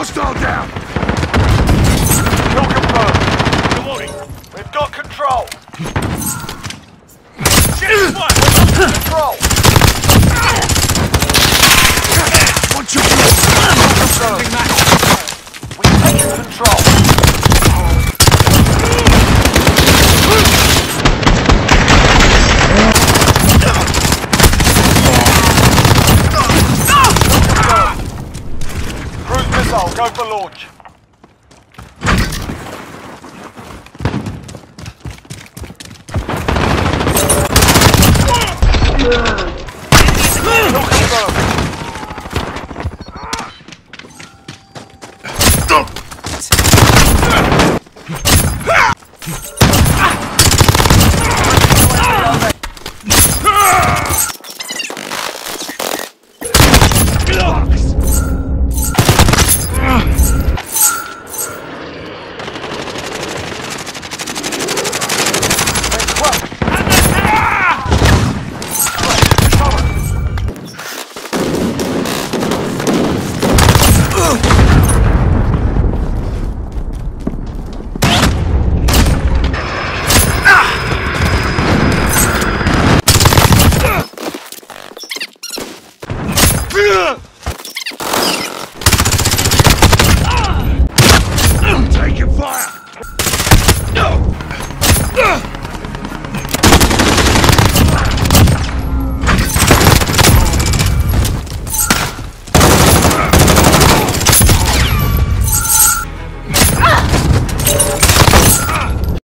Hostile down! Kill confirmed. Reloading. We've got control. Control. Watch your Confirmed. We've taken control. Cruise missile, go for launch.